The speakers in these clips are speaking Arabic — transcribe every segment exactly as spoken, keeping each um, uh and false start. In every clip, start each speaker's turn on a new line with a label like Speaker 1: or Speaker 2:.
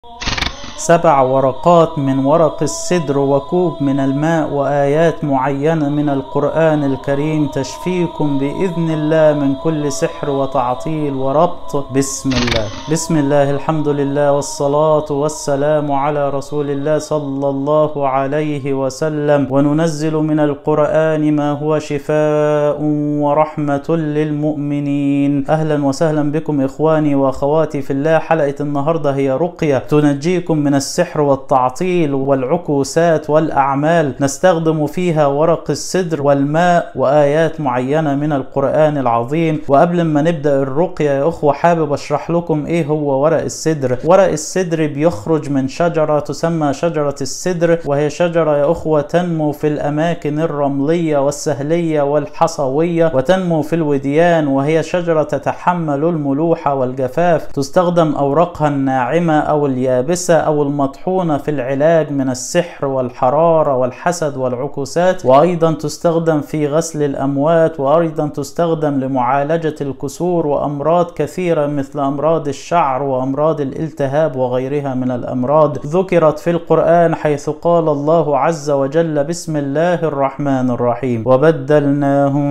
Speaker 1: سبع ورقات من ورق السدر وكوب من الماء وآيات معينة من القرآن الكريم تشفيكم بإذن الله من كل سحر وتعطيل وربط. بسم الله بسم الله الحمد لله والصلاة والسلام على رسول الله صلى الله عليه وسلم. وننزل من القرآن ما هو شفاء ورحمة للمؤمنين. أهلا وسهلا بكم إخواني وأخواتي في الله. حلقة النهاردة هي رقية تنجيكم من السحر والتعطيل والعكوسات والأعمال. نستخدم فيها ورق السدر والماء وآيات معينة من القرآن العظيم. وقبل ما نبدأ الرقية يا أخوة حابب أشرح لكم إيه هو ورق السدر. ورق السدر بيخرج من شجرة تسمى شجرة السدر، وهي شجرة يا أخوة تنمو في الأماكن الرملية والسهلية والحصوية، وتنمو في الوديان، وهي شجرة تتحمل الملوحة والجفاف. تستخدم أوراقها الناعمة أو اليابسة أو المطحونة في العلاج من السحر والحرارة والحسد والعكوسات، وأيضا تستخدم في غسل الأموات، وأيضا تستخدم لمعالجة الكسور وأمراض كثيرة مثل أمراض الشعر وأمراض الالتهاب وغيرها من الأمراض ذكرت في القرآن، حيث قال الله عز وجل: بسم الله الرحمن الرحيم: وبدلناهم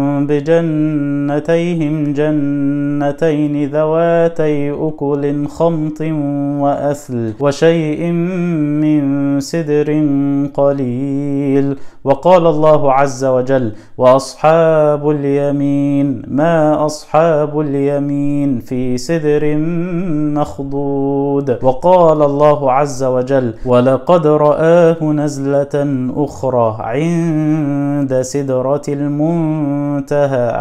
Speaker 1: بجنتيهم جنتين ذواتي أكل خمط وأثل وشيء من سدر قليل. وقال الله عز وجل: وأصحاب اليمين ما أصحاب اليمين في سدر مخضود. وقال الله عز وجل: ولقد رآه نزلة أخرى عند سدرة المنتهى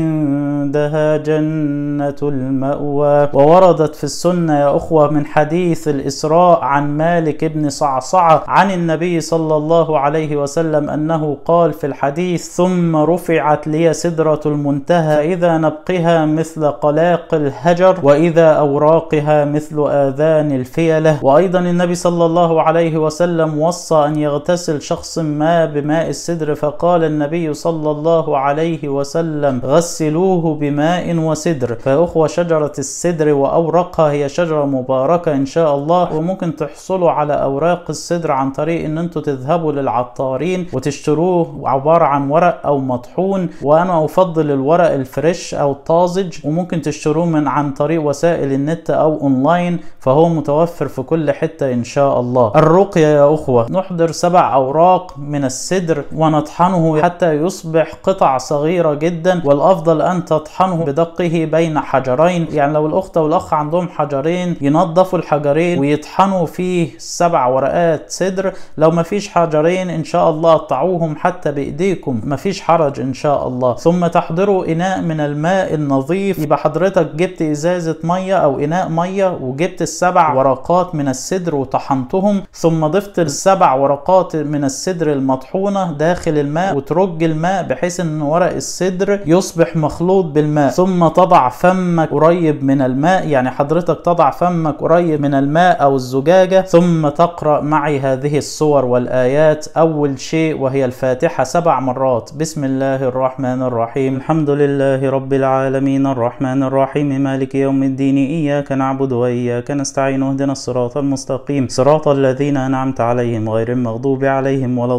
Speaker 1: عندها جنة المأوى. ووردت في السنة يا أخوة من حديث الإسراء عن مالك بن صعصعة عن النبي صلى الله عليه وسلم أنه قال في الحديث: ثم رفعت لي سدرة المنتهى إذا نبقها مثل قلاق الهجر وإذا أوراقها مثل آذان الفيلة. وأيضا النبي صلى الله عليه وسلم وصى أن يغتسل شخص ما بماء السدر، فقال النبي صلى الله عليه وسلم: غسلوه بماء وسدر. فأخوة شجرة السدر وأوراقها هي شجرة مباركة إن شاء الله، وممكن تحصلوا على أوراق السدر عن طريق إن أنتوا تذهبوا للعطارين وتشتروه عبارة عن ورق أو مطحون، وأنا أفضل الورق الفريش أو الطازج، وممكن تشتروه من عن طريق وسائل النت أو أونلاين، فهو متوفر في كل حتة إن شاء الله. الرقية يا أخوة: نحضر سبع أوراق من السدر ونطحنه حتى يصبح قطع صغيرة جدا، والأفضل أن تطحنه بدقه بين حجرين. يعني لو الأخت والأخ عندهم حجرين ينظفوا الحجرين ويطحنوا فيه سبع ورقات سدر. لو ما فيش حجرين إن شاء الله قطعوهم حتى بإيديكم، ما فيش حرج إن شاء الله. ثم تحضروا إناء من الماء النظيف. يبقى حضرتك جبت إزازة مية أو إناء مية، وجبت السبع ورقات من السدر وطحنتهم، ثم ضفت السبع ورقات من السدر المطحونة داخل الماء، وترج الماء بحيث أن ورق السدر يصبح مخلوط بالماء. ثم تضع فمك قريب من الماء، يعني حضرتك تضع فمك قريب من الماء أو الزجاجة، ثم تقرأ معي هذه السور والآيات. أول شيء وهي الفاتحة سبع مرات: بسم الله الرحمن الرحيم الحمد لله رب العالمين الرحمن الرحيم مالك يوم الدين إياك نعبد وإياك نستعين اهدنا الصراط المستقيم صراط الذين أنعمت عليهم غير المغضوب عليهم ولا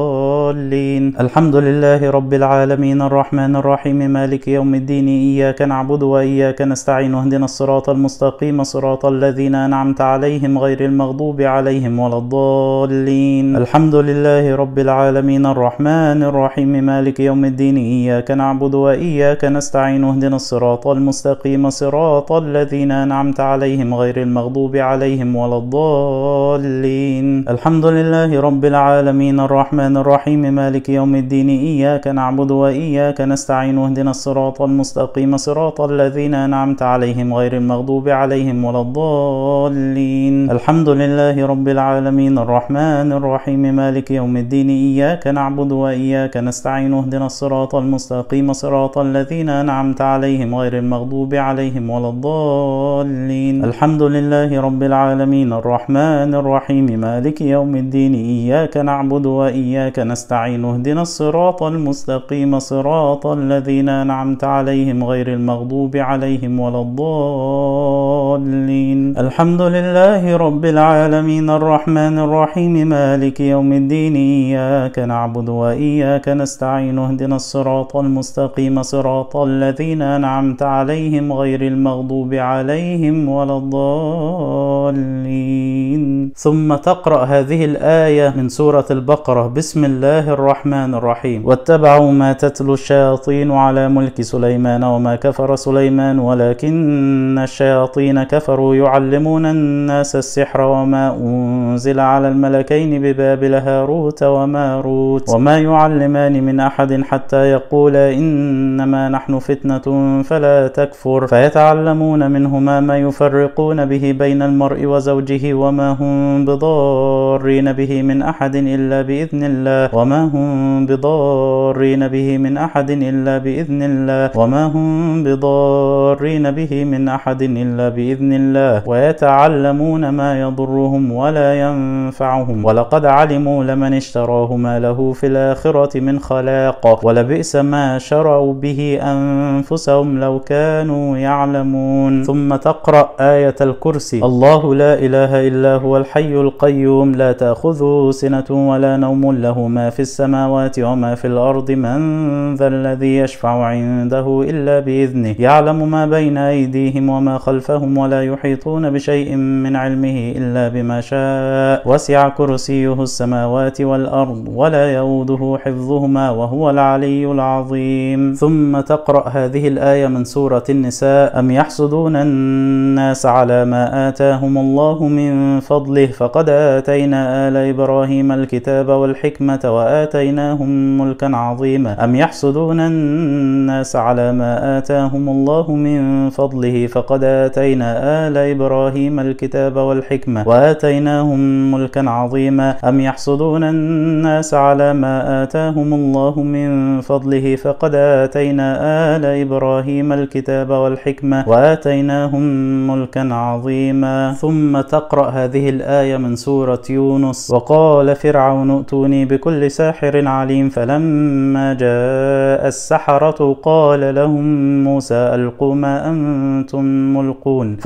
Speaker 1: الضالين. الحمد لله رب العالمين الرحمن الرحيم مالك يوم الدين إياك نعبد وإياك نستعين اهدنا الصراط المستقيم صراط الذين أنعمت عليهم غير المغضوب عليهم ولا الضالين. الحمد لله رب العالمين الرحمن الرحيم مالك يوم الدين إياك نعبد وإياك نستعين اهدنا الصراط المستقيم صراط الذين أنعمت عليهم غير المغضوب عليهم ولا الضالين. الحمد لله رب العالمين الرحمن الرحيم مالك يوم الدين إياك نعبد وإياك نستعين اهدنا الصراط المستقيم صراط الذين أنعمت عليهم غير المغضوب عليهم ولا الضالين. الحمد لله رب العالمين الرحمن الرحيم مالك يوم الدين إياك نعبد وإياك نستعين اهدنا الصراط المستقيم صراط الذين أنعمت عليهم غير المغضوب عليهم ولا الضالين. الحمد لله رب العالمين الرحمن الرحيم مالك يوم الدين إياك نعبد وإياك نستعين اهدنا الصراط المستقيم صراط الذين أنعمت عليهم غير المغضوب عليهم ولا الضالين. الحمد لله لله رب العالمين الرحمن الرحيم مالك يوم الدين إياك نعبد وإياك نستعين اهدنا الصراط المستقيم صراط الذين أنعمت عليهم غير المغضوب عليهم ولا الضالين. ثم تقرأ هذه الآية من سورة البقرة: بسم الله الرحمن الرحيم. واتبعوا ما تتلو الشياطين على ملك سليمان وما كفر سليمان ولكن الشياطين كفروا يعلمون الناس السحر وما أنزل على الملكين ببابل هاروت وماروت وما يعلمان من أحد حتى يقولا إنما نحن فتنة فلا تكفر فيتعلمون منهما ما يفرقون به بين المرء وزوجه وما هم بضارين به من أحد إلا بإذن الله وما هم بضارين به من أحد إلا بإذن الله وما هم بضارين به من أحد إلا بإذن الله ويتعلمون ما يضرهم ولا ينفعهم ولقد علموا لمن اشتراه ما له في الآخرة من خلاق ولبئس ما شروا به أنفسهم لو كانوا يعلمون. ثم تقرأ آية الكرسي: الله لا إله إلا هو الحي القيوم لا تأخذه سنة ولا نوم له ما في السماوات وما في الأرض من ذا الذي يشفع عنده إلا بإذنه يعلم ما بين أيديهم وما خلفهم ولا يحيطون بشيء من علمه إلا بما شاء وسع كرسيه السماوات والأرض ولا يؤوده حفظهما وهو العلي العظيم. ثم تقرأ هذه الآية من سورة النساء: أم يحسدون الناس على ما آتاهم الله من فضله فقد آتينا آل إبراهيم الكتاب والحكمة وآتيناهم ملكا عظيما أم يحسدون الناس على ما آتاهم الله من فضله فقد آتينا آل إبراهيم الكتاب والحكمة وآتيناهم ملكا عظيما أم يحسدون الناس على ما آتاهم الله من فضله فقد آتينا آل إبراهيم الكتاب والحكمة وآتيناهم ملكا عظيما. ثم تقرأ هذه الآية من سورة يونس: وقال فرعون ائتوني بكل ساحر عليم فلما جاء السحرة قال لهم موسى ألقوا ما أنتم ملقون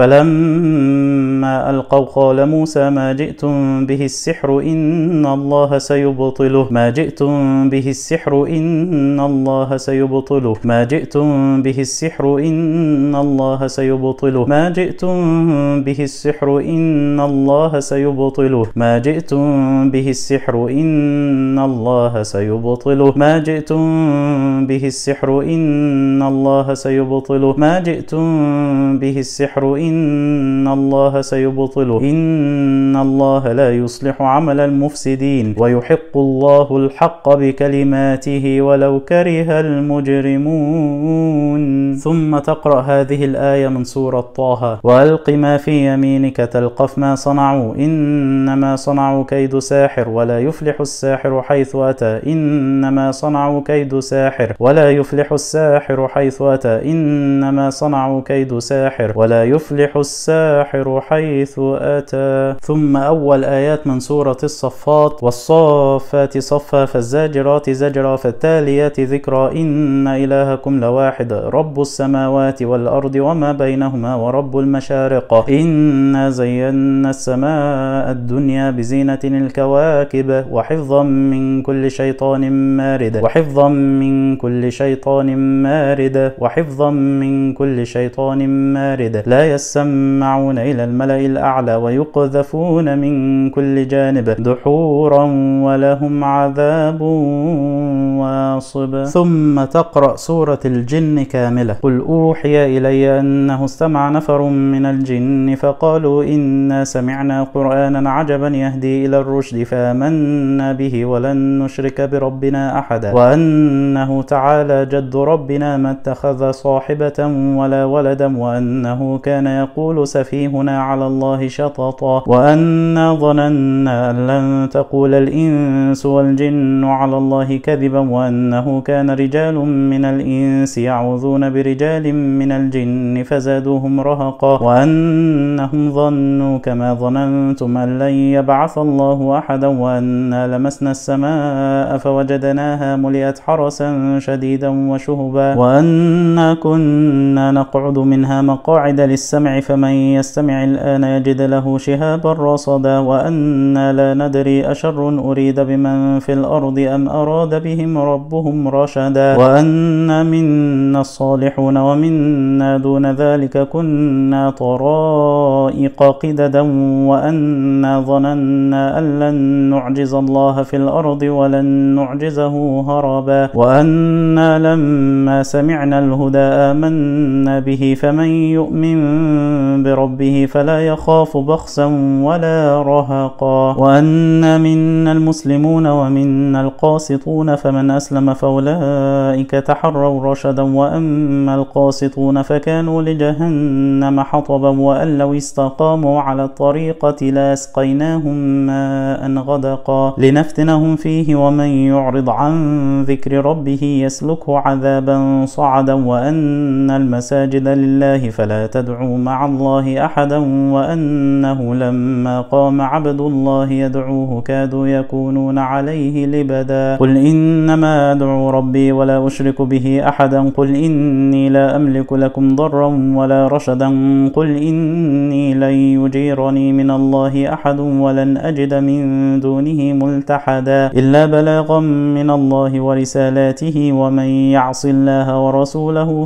Speaker 1: فلما ألقوا قال موسى ما جئتم به السحر إن الله سيبطله ما جئتم به السحر إن الله سيبطله ما جئتم به السحر إن الله سيبطله ما جئتم به السحر إن الله سيبطله ما جئتم به السحر إن الله سيبطله ما جئتم به السحر إن الله سيبطله ما جئتم به السحر إن الله سيبطله إن الله لا يصلح عمل المفسدين ويحق الله الحق بكلماته ولو كره المجرمون. ثم تقرأ هذه الآية من سورة طه: وألق ما في يمينك تلقف ما صنعوا إنما صنعوا كيد ساحر ولا يفلح الساحر حيث أتى إنما صنعوا كيد ساحر ولا يفلح الساحر حيث أتى إنما صنعوا كيد ساحر ولا يفلح الساحر حيث أتى. ثم أول آيات من سورة الصفات: والصافات صفا فالزاجرات زجرا فالتاليات ذكرا إن إلهكم لواحد رب السماوات والأرض وما بينهما ورب المشارق إنا زينا السماء الدنيا بزينة الكواكب وحفظا من كل شيطان مارد وحفظا من كل شيطان مارد وحفظا من كل شيطان مارد لا يسمعون إلى الملأ الأعلى ويقذفون من كل جانب دحورا ولهم عذاب واصب. ثم تقرأ سورة الجن كاملة: قل أوحي إلي أنه استمع نفر من الجن فقالوا إنا سمعنا قرآنا عجبا يهدي إلى الرشد فآمنا به ولن نشرك بربنا أحدا وأنه تعالى جد ربنا ما اتخذ صاحبة ولا ولدا وأنه كان يقول سفيهنا على الله شططا وأنا ظننا أن لن تقول الإنس والجن على الله كذبا وأنه كان رجال من الإنس يعوذون برجال من الجن فزادوهم رهقا وأنهم ظنوا كما ظننتم أظننتم أن لن يبعث الله أحدا وأنا لمسنا السماء فوجدناها ملئت حرسا شديدا وشهبا وأنا كنا نقعد منها مقاعد للسمع فمن يستمع الآن يجد له شهابا رصدا وأنا لا ندري أشر أريد بمن في الأرض أم أراد بهم ربهم رشدا وأنا منا الصالحون ومنا دون ذلك كنا طرائق قددا وأنا ظننا أن لن نعجز الله في الأرض ولن نعجزه هربا وأنا لما سمعنا الهدى آمنا به فمن يؤمن بربه فلا يخاف بخسا ولا رهقا وأنا منا المسلمون ومنا القاسطون فمن أسلم فأولئك تحروا رشدا وأما القاسطون فكانوا لجهنم حطبا وأن لو استقاموا على الطريقة لاسقيناهم ماء غدقا لنفتنهم فيه ومن يعرض عن ذكر ربه يسلكه عذابا صعدا وأن المساجد لله فلا تدعوا مع الله أحدا وأنه لما قام عبد الله يدعوه كادوا يكونون عليه لبدا قل إنما أدعو ربي ولا أشرك به أحدا قل إني لا أملك لكم ضرا ولا رشدا قل إني لن يجيرني من الله أحد ولن أجد من دونه ملتحدا إلا بلاغا من الله ورسالاته ومن يعص الله ورسوله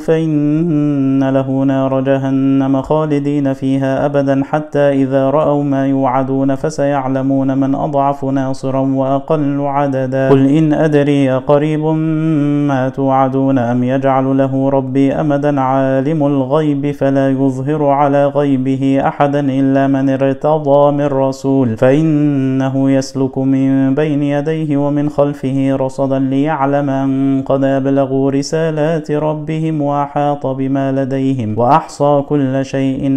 Speaker 1: فإن له نار جهنم خالدين فيها أبدا حتى إذا رأوا ما يوعدون فسيعلمون من أضعف ناصرا وأقل عددا قل إن أدري قريب ما توعدون أم يجعل له ربي أمدا عالم الغيب فلا يظهر على غيبه أحدا إلا من ارتضى من رسول فإنه يسلك من بين يديه ومن خلفه رصدا ليعلم أن قد أبلغوا رسالات ربهم وأحاط بما لديهم وأحصى كل شيء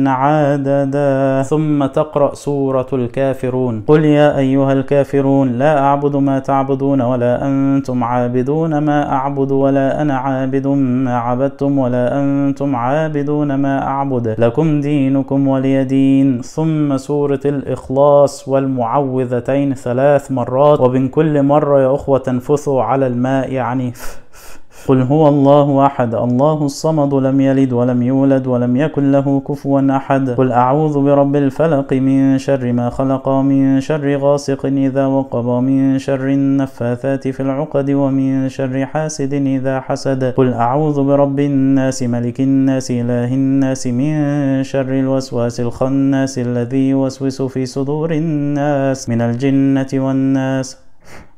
Speaker 1: عددا ثم تقرأ سورة الكافرون قل يا أيها الكافرون لا أعبد ما تعبدون ولا أنتم عابدون ما أعبد ولا أنا عابد ما عبدتم ولا أنتم عابدون ما أعبد لكم دينكم ولي دين. ثم سورة الإخلاص والمعوذتين ثلاث مرات وبين كل مرة يا أخوة تنفثوا على الماء يعني قل هو الله أحد الله الصمد لم يلد ولم يولد ولم يكن له كفوا أحد قل أعوذ برب الفلق من شر ما خلق ومن شر غاسق إذا وقب ومن شر النفاثات في العقد ومن شر حاسد إذا حسد قل أعوذ برب الناس ملك الناس إله الناس من شر الوسواس الخناس الذي يوسوس في صدور الناس من الجنة والناس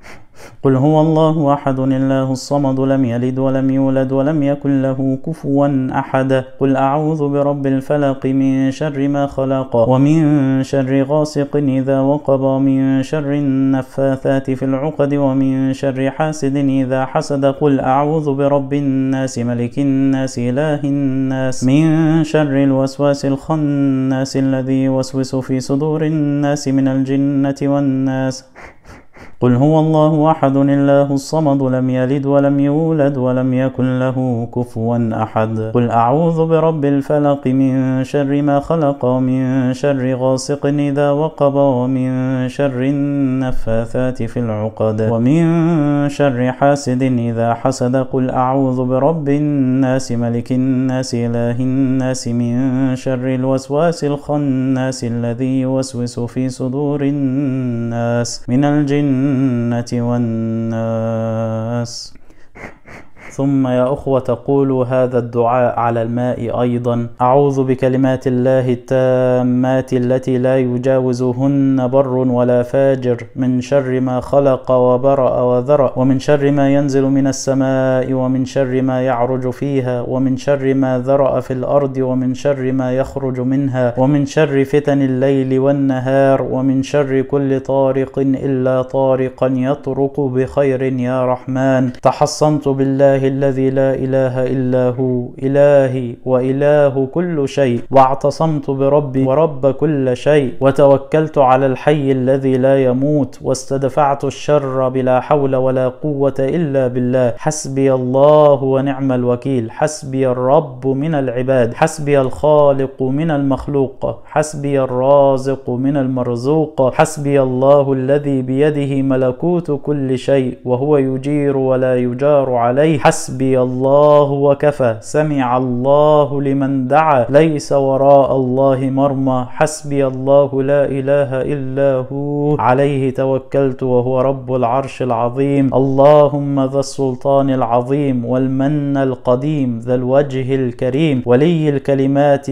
Speaker 1: قل هو الله أحد الله الصمد لم يلد ولم يولد ولم يكن له كفوا أحد قل أعوذ برب الفلق من شر ما خلق ومن شر غاسق إذا وقب ومن شر النفاثات في العقد ومن شر حاسد إذا حسد قل أعوذ برب الناس ملك الناس إله الناس من شر الوسواس الخناس الذي يوسوس في صدور الناس من الجنة والناس قل هو الله أحد الله الصمد لم يلد ولم يولد ولم يكن له كفوا أحد قل أعوذ برب الفلق من شر ما خلق ومن شر غاسق إذا وقب ومن شر النفاثات في العقد ومن شر حاسد إذا حسد قل أعوذ برب الناس ملك الناس إله الناس من شر الوسواس الخناس الذي يوسوس في صدور الناس من الجن والناس. ثم يا أخوة قولوا هذا الدعاء على الماء أيضا أعوذ بكلمات الله التامات التي لا يجاوزهن بر ولا فاجر من شر ما خلق وبرأ وذرأ ومن شر ما ينزل من السماء ومن شر ما يعرج فيها ومن شر ما ذرأ في الأرض ومن شر ما يخرج منها ومن شر فتن الليل والنهار ومن شر كل طارق إلا طارقا يطرق بخير يا رحمن. تحصنت بالله بالله الذي لا إله إلا هو إلهي وإله كل شيء، واعتصمت بربي ورب كل شيء، وتوكلت على الحي الذي لا يموت، واستدفعت الشر بلا حول ولا قوة إلا بالله. حسبي الله ونعم الوكيل. حسبي الرب من العباد، حسبي الخالق من المخلوق، حسبي الرازق من المرزوق، حسبي الله الذي بيده ملكوت كل شيء وهو يجير ولا يجار عليه. حسبي الله وكفى. سمع الله لمن دعا، ليس وراء الله مرمى. حسبي الله لا إله إلا هو عليه توكلت وهو رب العرش العظيم. اللهم ذا السلطان العظيم والمن القديم ذا الوجه الكريم ولي الكلمات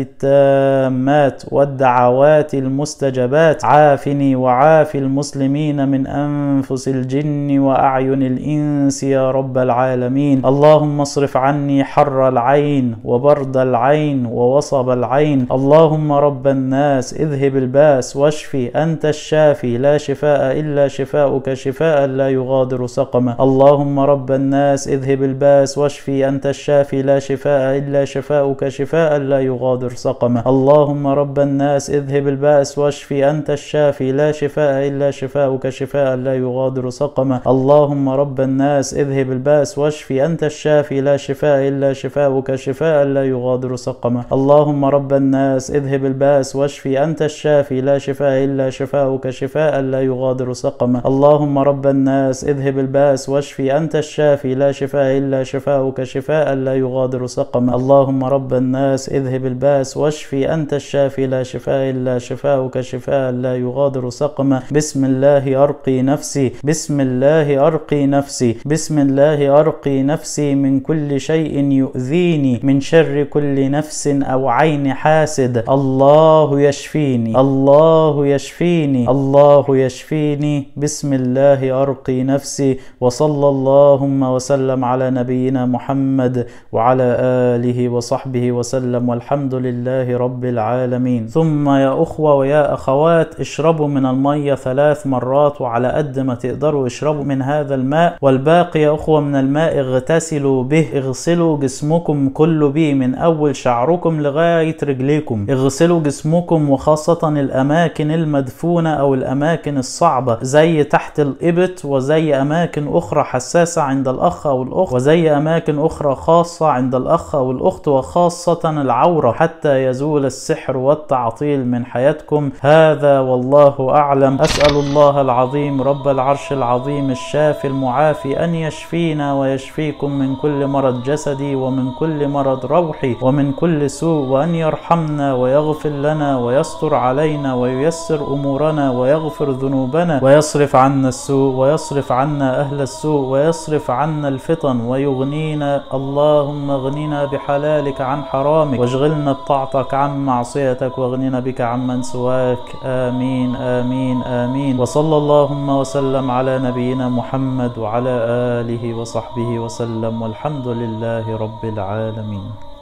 Speaker 1: التامات والدعوات المستجبات، عافني وعاف المسلمين من أنفس الجن وأعين الإنس يا رب العالمين. اللهم اصرف عني حر العين وبرد العين ووصب العين. اللهم رب الناس اذهب الباس واشفي، أنت الشافي لا شفاء إلا شفاؤك شفاء لا يغادر سقما. اللهم رب الناس اذهب الباس واشفي، أنت الشافي لا شفاء إلا شفاؤك شفاء لا يغادر سقما. اللهم رب الناس اذهب الباس واشفي، أنت الشافي لا شفاء إلا شفاؤك شفاء لا يغادر سقما. اللهم رب الناس اذهب الباس واشفي، أنت الشافي لا شفاء إلا شفاؤك شفاء لا يغادر سقما. اللهم رب الناس اذهب الباس واشفي، أنت الشافي لا شفاء إلا شفاؤك شفاء لا يغادر سقما. اللهم رب الناس اذهب الباس واشفي، أنت الشافي لا شفاء إلا شفاؤك شفاء لا يغادر سقما. اللهم رب الناس اذهب الباس واشفي، أنت الشافي لا شفاء إلا شفاؤك شفاء لا يغادر سقما. بسم الله أرقي نفسي، بسم الله أرقي نفسي، بسم الله أرقي نفسي من كل شيء يؤذيني، من شر كل نفس أو عين حاسد. الله يشفيني، الله يشفيني، الله يشفيني. بسم الله أرقي نفسي. وصلى اللهم وسلم على نبينا محمد وعلى آله وصحبه وسلم، والحمد لله رب العالمين. ثم يا أخوة ويا أخوات، اشربوا من المية ثلاث مرات، وعلى قد ما تقدروا اشربوا من هذا الماء، والباقي يا أخوة من الماء اغتسلوا به. اغسلوا جسمكم كله به من أول شعركم لغاية رجليكم. اغسلوا جسمكم وخاصة الأماكن المدفونة أو الأماكن الصعبة، زي تحت الإبط، وزي أماكن أخرى حساسة عند الأخ أو الأخت، وزي أماكن أخرى خاصة عند الأخ أو الأخت، وخاصة العورة، حتى يزول السحر والتعطيل من حياتكم. هذا والله أعلم. أسأل الله العظيم رب العرش العظيم الشافي المعافي أن يشفينا ويشفيكم من كل مرض جسدي ومن كل مرض روحي ومن كل سوء، وأن يرحمنا ويغفر لنا ويستر علينا وييسر أمورنا ويغفر ذنوبنا ويصرف عنا السوء ويصرف عنا أهل السوء ويصرف عنا الفتن ويغنينا. اللهم اغننا بحلالك عن حرامك، واشغلنا بطاعتك عن معصيتك، واغننا بك عمن سواك. آمين آمين آمين. وصلى اللهم وسلم على نبينا محمد وعلى آله وصحبه وسلم، والحمد لله رب العالمين.